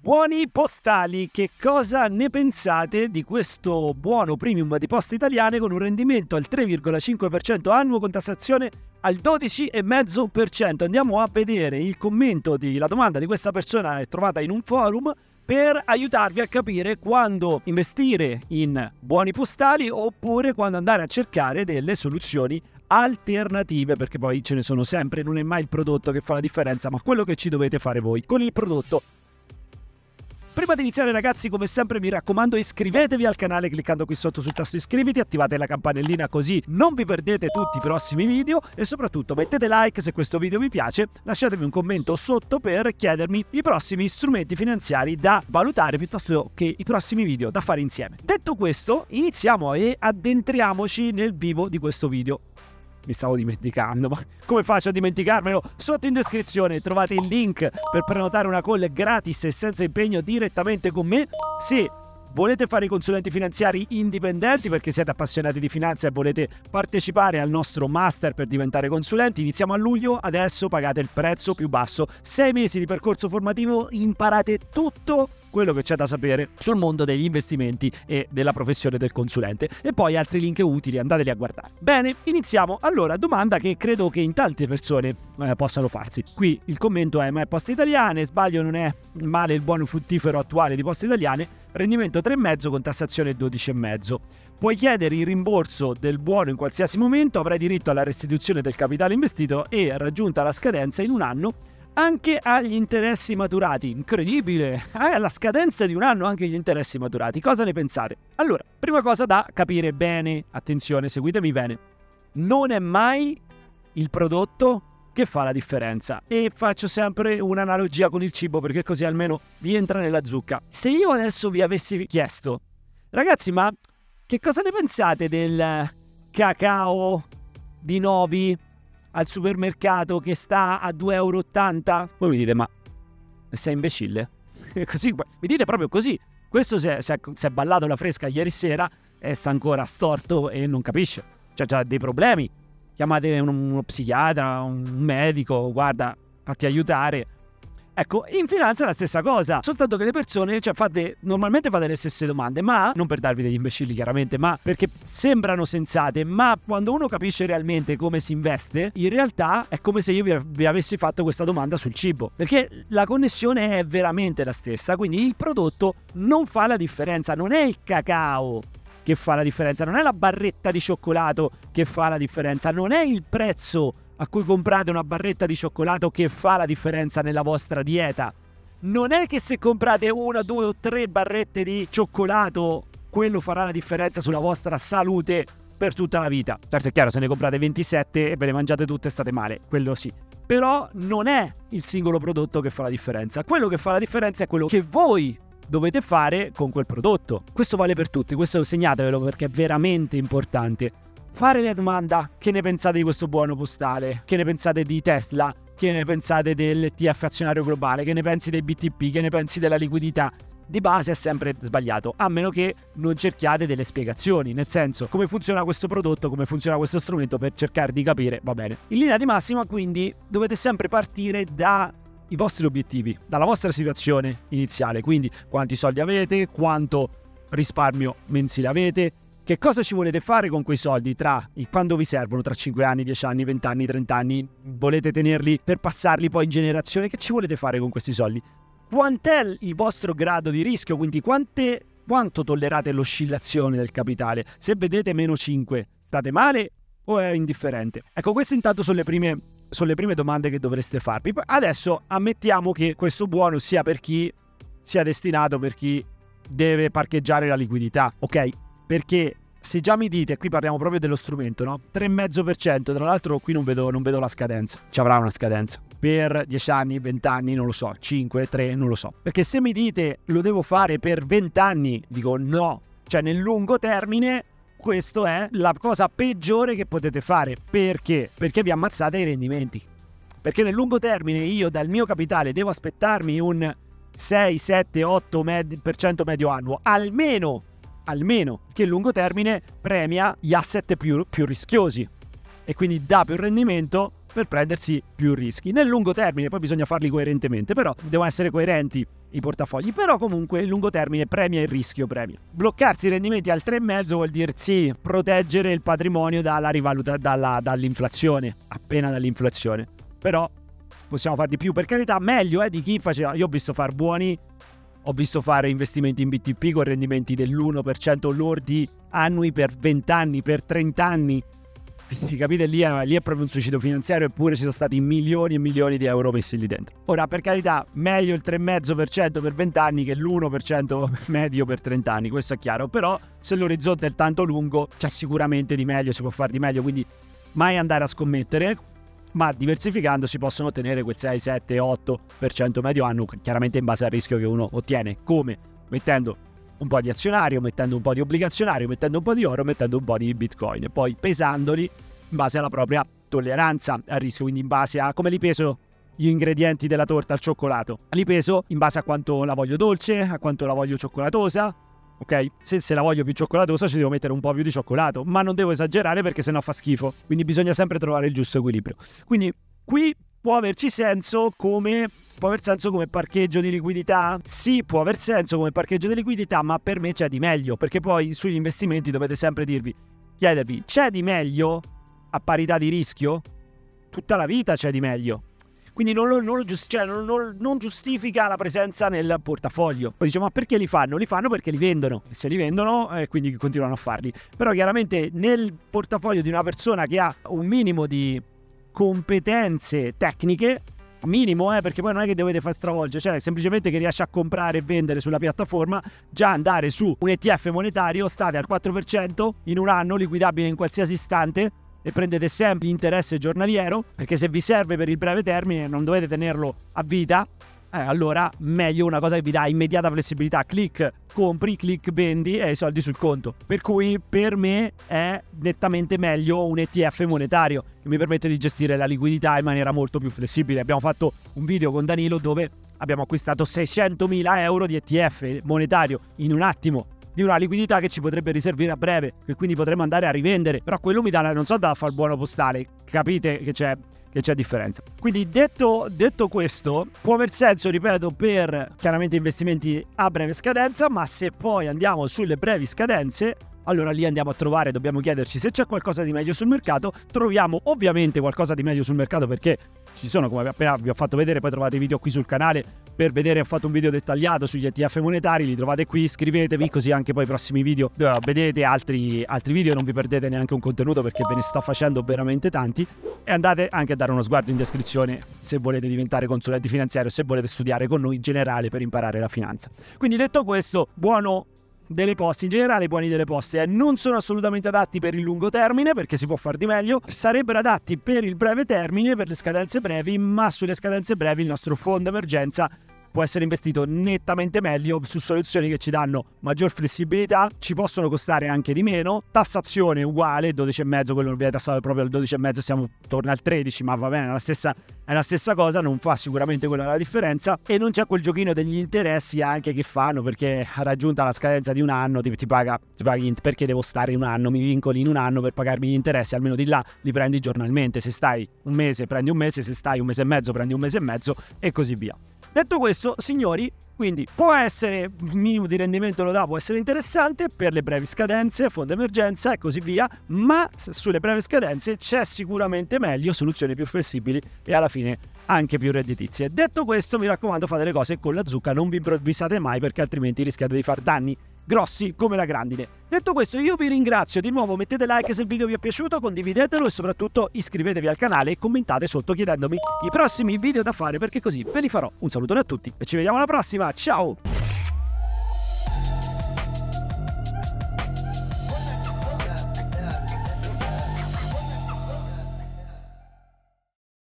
Buoni postali, che cosa ne pensate di questo buono premium di Poste Italiane con un rendimento al 3,5% annuo con tassazione al 12,5%? Andiamo a vedere il commento la domanda di questa persona, è trovata in un forum, per aiutarvi a capire quando investire in buoni postali oppure quando andare a cercare delle soluzioni alternative, perché poi ce ne sono sempre, non è mai il prodotto che fa la differenza, ma quello che ci dovete fare voi con il prodotto. Prima di iniziare, ragazzi, come sempre mi raccomando, iscrivetevi al canale cliccando qui sotto sul tasto iscriviti, attivate la campanellina così non vi perdete tutti i prossimi video e soprattutto mettete like se questo video vi piace, lasciatemi un commento sotto per chiedermi i prossimi strumenti finanziari da valutare piuttosto che i prossimi video da fare insieme. Detto questo, iniziamo e addentriamoci nel vivo di questo video. Mi stavo dimenticando, ma come faccio a dimenticarmelo? Sotto in descrizione trovate il link per prenotare una call gratis e senza impegno direttamente con me. Se volete fare i consulenti finanziari indipendenti perché siete appassionati di finanza e volete partecipare al nostro master per diventare consulenti, iniziamo a luglio, adesso pagate il prezzo più basso. 6 mesi di percorso formativo, imparate tutto quello che c'è da sapere sul mondo degli investimenti e della professione del consulente, e poi altri link utili, andateli a guardare. Bene, iniziamo. Allora, domanda che credo che in tante persone possano farsi. Qui il commento è: ma è Poste Italiane, sbaglio, non è male il buono fruttifero attuale di Poste Italiane, rendimento 3,5 con tassazione 12,5. Puoi chiedere il rimborso del buono in qualsiasi momento, avrai diritto alla restituzione del capitale investito e, raggiunta la scadenza in un anno, anche agli interessi maturati. Incredibile! Alla scadenza di un anno anche gli interessi maturati. Cosa ne pensate? Allora, prima cosa da capire bene, attenzione, seguitemi bene, non è mai il prodotto che fa la differenza. E faccio sempre un'analogia con il cibo perché così almeno vi entra nella zucca. Se io adesso vi avessi chiesto: ragazzi, ma che cosa ne pensate del cacao di Novi al supermercato che sta a 2,80 €? Voi mi dite: ma sei imbecille? Così, mi dite proprio così. Questo si è ballato la fresca ieri sera e sta ancora storto e non capisce. C'ha già dei problemi. Chiamate uno psichiatra, un medico, guarda, fatti aiutare. Ecco, in finanza è la stessa cosa, soltanto che le persone, normalmente fate le stesse domande, ma non per darvi degli imbecilli chiaramente, ma perché sembrano sensate, ma quando uno capisce realmente come si investe, in realtà è come se io vi avessi fatto questa domanda sul cibo, perché la connessione è veramente la stessa, quindi il prodotto non fa la differenza, non è il cacao che fa la differenza, non è la barretta di cioccolato che fa la differenza, non è il prezzo a cui comprate una barretta di cioccolato che fa la differenza nella vostra dieta. Non è che se comprate 1, 2 o 3 barrette di cioccolato quello farà la differenza sulla vostra salute per tutta la vita. Certo, è chiaro, se ne comprate 27 e ve le mangiate tutte state male, quello sì. Però non è il singolo prodotto che fa la differenza. Quello che fa la differenza è quello che voi dovete fare con quel prodotto. Questo vale per tutti, questo segnatevelo perché è veramente importante. Fare la domanda: che ne pensate di questo buono postale? Che ne pensate di Tesla? Che ne pensate dell'ETF azionario globale? Che ne pensi dei BTP? Che ne pensi della liquidità? Di base è sempre sbagliato, a meno che non cerchiate delle spiegazioni, nel senso, come funziona questo prodotto, come funziona questo strumento, per cercare di capire, va bene. In linea di massima, quindi, dovete sempre partire dai vostri obiettivi, dalla vostra situazione iniziale, quindi quanti soldi avete, quanto risparmio mensile avete, che cosa ci volete fare con quei soldi quando vi servono, tra 5 anni, 10 anni, 20 anni, 30 anni, volete tenerli per passarli poi in generazione, che ci volete fare con questi soldi? Quant'è il vostro grado di rischio, quindi quanto tollerate l'oscillazione del capitale? Se vedete meno 5, state male o è indifferente? Ecco, queste intanto sono le prime domande che dovreste farvi. Adesso ammettiamo che questo buono sia destinato per chi deve parcheggiare la liquidità, ok? Perché se già mi dite, qui parliamo proprio dello strumento, no? 3,5%, tra l'altro qui non vedo la scadenza. Ci avrà una scadenza per 10 anni, 20 anni, non lo so, 5, 3, non lo so. Perché se mi dite lo devo fare per 20 anni, dico no. Cioè nel lungo termine questo è la cosa peggiore che potete fare. Perché? Perché vi ammazzate i rendimenti. Perché nel lungo termine io dal mio capitale devo aspettarmi un 6, 7, 8% medio annuo, almeno, che il lungo termine premia gli asset più rischiosi e quindi dà più rendimento per prendersi più rischi. Nel lungo termine poi bisogna farli coerentemente, però devono essere coerenti i portafogli, però comunque il lungo termine premia il rischio, premia. Bloccarsi i rendimenti al 3,5 vuol dire sì, proteggere il patrimonio dall'inflazione, appena dall'inflazione. Però possiamo fare di più, per carità, meglio di chi faceva. Io ho visto fare investimenti in BTP con rendimenti dell'1% lordi annui per 20 anni, per 30 anni. Quindi capite, lì è proprio un suicidio finanziario, eppure ci sono stati milioni e milioni di euro messi lì dentro. Ora, per carità, meglio il 3,5% per 20 anni che l'1% medio per 30 anni, questo è chiaro, però se l'orizzonte è tanto lungo c'è sicuramente di meglio, si può fare di meglio, quindi mai andare a scommettere, ma diversificando si possono ottenere quel 6, 7, 8% medio anno, chiaramente in base al rischio che uno ottiene. Come? Mettendo un po' di azionario, mettendo un po' di obbligazionario, mettendo un po' di oro, mettendo un po' di bitcoin, e poi pesandoli in base alla propria tolleranza al rischio, quindi in base a come li peso gli ingredienti della torta al cioccolato. Li peso in base a quanto la voglio dolce, a quanto la voglio cioccolatosa, ok? Se la voglio più cioccolatosa ci devo mettere un po' più di cioccolato, ma non devo esagerare perché sennò fa schifo, quindi bisogna sempre trovare il giusto equilibrio. Quindi qui può averci senso come... Può aver senso come parcheggio di liquidità? Sì, può aver senso come parcheggio di liquidità, ma per me c'è di meglio, perché poi sugli investimenti dovete sempre chiedervi, c'è di meglio a parità di rischio? Tutta la vita c'è di meglio. Quindi non giustifica la presenza nel portafoglio. Poi diciamo, ma perché li fanno? Li fanno perché li vendono. E se li vendono, quindi continuano a farli. Però chiaramente nel portafoglio di una persona che ha un minimo di competenze tecniche, minimo, perché poi non è che dovete far stravolgere, cioè semplicemente che riesce a comprare e vendere sulla piattaforma, già andare su un ETF monetario, state al 4% in un anno, liquidabile in qualsiasi istante, e prendete sempre interesse giornaliero, perché se vi serve per il breve termine non dovete tenerlo a vita, allora meglio una cosa che vi dà immediata flessibilità, click compri, click vendi e i soldi sul conto. Per cui per me è nettamente meglio un ETF monetario che mi permette di gestire la liquidità in maniera molto più flessibile. Abbiamo fatto un video con Danilo dove abbiamo acquistato 600.000 euro di ETF monetario in un attimo, di una liquidità che ci potrebbe riservire a breve, che quindi potremmo andare a rivendere, però quello mi dà, non so, da fare il buono postale, capite che c'è differenza. Quindi detto questo, può aver senso, ripeto, per chiaramente investimenti a breve scadenza, ma se poi andiamo sulle brevi scadenze, allora lì andiamo a trovare, dobbiamo chiederci se c'è qualcosa di meglio sul mercato. Troviamo ovviamente qualcosa di meglio sul mercato, perché ci sono, come appena vi ho fatto vedere, poi trovate i video qui sul canale per vedere, ho fatto un video dettagliato sugli ETF monetari, li trovate qui, iscrivetevi, così anche poi i prossimi video vedete altri video, non vi perdete neanche un contenuto perché ve ne sto facendo veramente tanti, e andate anche a dare uno sguardo in descrizione se volete diventare consulenti finanziari o se volete studiare con noi in generale per imparare la finanza. Quindi detto questo, buono delle poste, in generale i buoni delle poste non sono assolutamente adatti per il lungo termine, perché si può far di meglio, sarebbero adatti per il breve termine, per le scadenze brevi, ma sulle scadenze brevi il nostro fondo emergenza può essere investito nettamente meglio su soluzioni che ci danno maggior flessibilità, ci possono costare anche di meno, tassazione uguale, 12,5, quello non viene tassato proprio al 12,5, siamo torna al 13, ma va bene, è la stessa cosa, non fa sicuramente quella la differenza, e non c'è quel giochino degli interessi anche che fanno, perché raggiunta la scadenza di un anno ti paghi, perché devo stare un anno, mi vincoli in un anno per pagarmi gli interessi, almeno di là li prendi giornalmente, se stai un mese prendi un mese, se stai un mese e mezzo prendi un mese e mezzo e così via. Detto questo, signori, quindi può essere, un minimo di rendimento lo dà, può essere interessante per le brevi scadenze, fondo emergenza e così via, ma sulle brevi scadenze c'è sicuramente meglio, soluzioni più flessibili e alla fine anche più redditizie. Detto questo, mi raccomando, fate le cose con la zucca, non vi improvvisate mai, perché altrimenti rischiate di far danni grossi come la grandine. Detto questo, io vi ringrazio di nuovo, mettete like se il video vi è piaciuto, condividetelo e soprattutto iscrivetevi al canale e commentate sotto chiedendomi i prossimi video da fare, perché così ve li farò. Un salutone a tutti e ci vediamo alla prossima, ciao!